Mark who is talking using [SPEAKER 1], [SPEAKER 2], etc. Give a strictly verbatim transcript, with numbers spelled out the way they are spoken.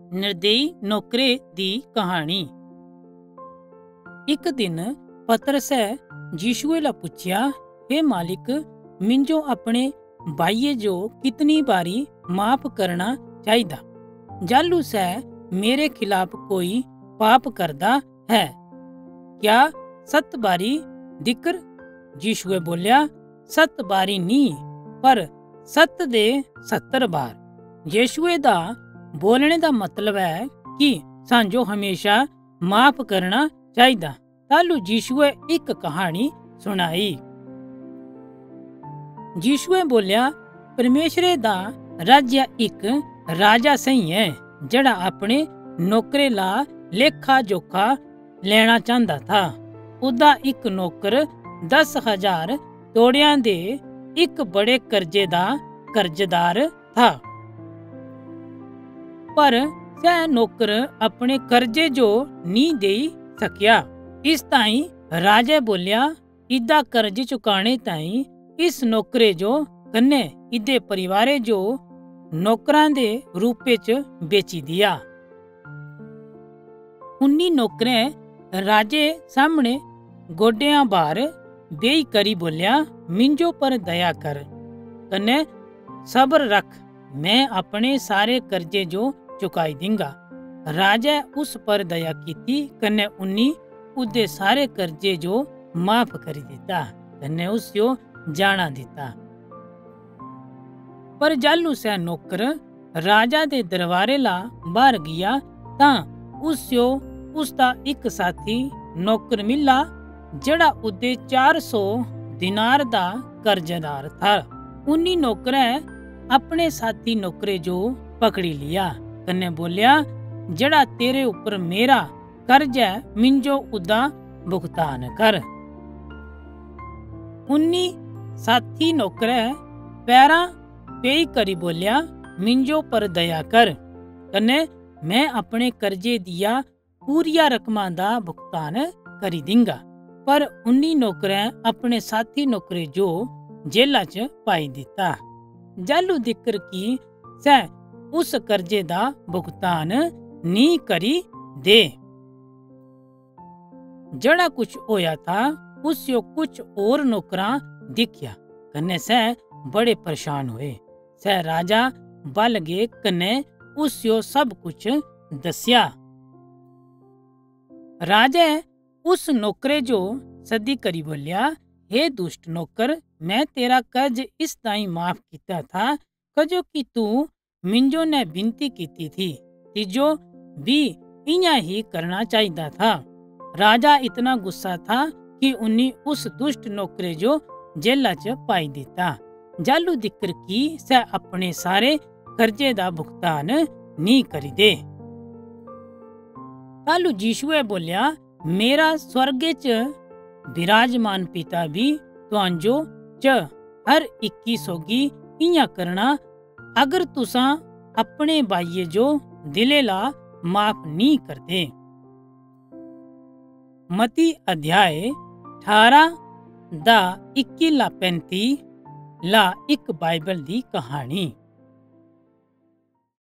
[SPEAKER 1] निर्दयी नौकरे दी कहानी। एक दिन पतरसै यीशुए ला पुछया, हे मालिक, मिंजो अपने भाईये जो कितनी बारी माफ करना चाहिदा जालू सै मेरे खिलाफ कोई पाप करदा है? क्या सत बारी दिकर? यीशुए बोलिया, सत बारी नी पर सत दे सत्तर बार। यीशुए दा बोलने दा मतलब है कि सांजो हमेशा माफ करना चाहिदा। तालू यीशुए एक कहानी सुनाई। यीशुए बोलिया, परमेशरे दा राज्य एक राजा सही है जड़ा अपने नौकरे ला लेखा जोखा लेना चाहता था। उदा एक नौकर दस हजार तोड़ियां दे एक बड़े कर्जे दा कर्जदार था। पर सै नौकर अपने कर्जे जो नी दे सकिया। इस ताई राजे बोलिया, इदा कर्ज चुकाने ताई इस नौकरे जो कन्ने इदे परिवारे जो नौकरां दे रूपे च बेची दिया। उन्नी नौकरें राजे सामने गोडियां बार बेई करी बोलिया, मिंजो पर दया कर कन्ने सब्र रख, मैं अपने सारे कर्जे जो चुकाई दिंगा। राजा उस पर दया कीती कन्ने उन्नी उदे सारे कर्जे जो माफ करी दिता कन्ने उसको जाना दिता। पर जालू सै नौकर राजा दे दरबारे ला बाहर गया तां उसको उसका एक साथी नौकर मिला जड़ा उदे चार सौ दिनार दा कर्जदार था। उन्नी नौकरे अपने साथी नौकरे जो पकड़ी लिया कन्ने बोलिया, जड़ा तेरे ऊपर मेरा कर्ज है मिंजो उदा भुगतान कर। उन्नी साथी नौकरे पैरा पेई करी बोलिया, मिंजो पर दया कर कन्ने मैं अपने कर्जे दिया पूरिया रकमां दा भुगतान करी दिंगा। पर उन्नी नौकरे अपने साथी नौकरे जो जेला च पाई दिता। जालू दिकर की सै उस कर्जे दा भुगतान नी करी दे। जड़ा कुछ होया था उसको कुछ और नौकरां दिखया कन्ने सै बड़े परेशान हुए। सै राजा बल गए कन्ने उसको सब कुछ दस्या। राजा उस नौकरे जो सदी करी बोलिया, हे दुष्ट नौकर, मैं तेरा कर्ज इस ताई माफ किया था कजो कि तू मिंजो ने विनती की थी। तिजो भी इया ही करना चाहिदा था। राजा इतना गुस्सा था कि उन्नी उस दुष्ट नौकरे जो जेला च पाई दिता। जालू दिकर की सै अपने सारे कर्जे दा भुगतान नी करी दे। तालू यीशुए बोलिया, मेरा स्वर्गे च विराजमान पिता भी तुहांजो च हर इक्की सोगी इया करना अगर तुसा अपने भाईये जो दिले ला माफ नी करदे। मती अध्याय अठारह दा इक्की ला पैंती ला एक बाइबल दी कहानी।